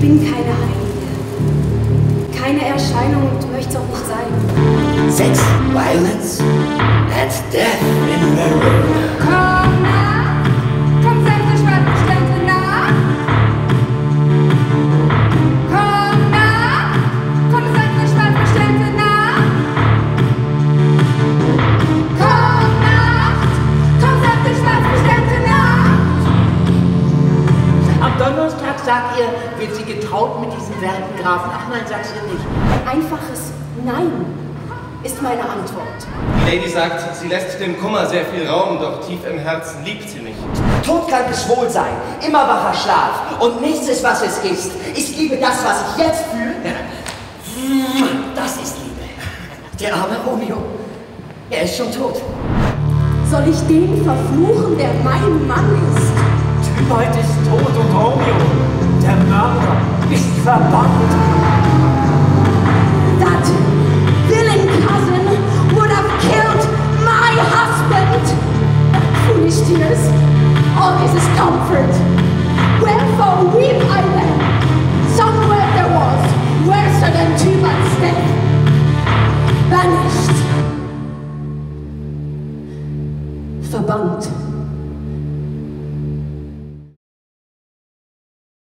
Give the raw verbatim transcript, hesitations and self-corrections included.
bin keine Heilige. Keine Erscheinung und möchte es auch nicht sein. Sex, Violence and Death in Verona. Komm nach! Komm sämtlich Waffenstände nach! Komm nach! Komm sämtlich Waffenstände nach! Komm nach! Komm sämtlich Waffenstände nach! Am Donnerstag sagt ihr, wird sie getraut mit diesem werten Grafen? Ach nein, sagt sie nicht. Ein einfaches Nein ist meine Antwort. Die Lady sagt, sie lässt dem Kummer sehr viel Raum, doch tief im Herzen liebt sie nicht. Todkrankes Wohlsein, immer wacher Schlaf und nichts ist, was es ist. Ich liebe das, was ich jetzt fühle. Das ist Liebe. Der arme Romeo. Er ist schon tot. Soll ich den verfluchen, der mein Mann ist? Tybalt ist tot und Romeo, der Mörder, ist verbannt. That villain cousin would have killed my husband. Foolish tears, all this is comfort. Wherefore weep I then? Somewhere there was worse than Tybalt's death. Banished. Verbannt.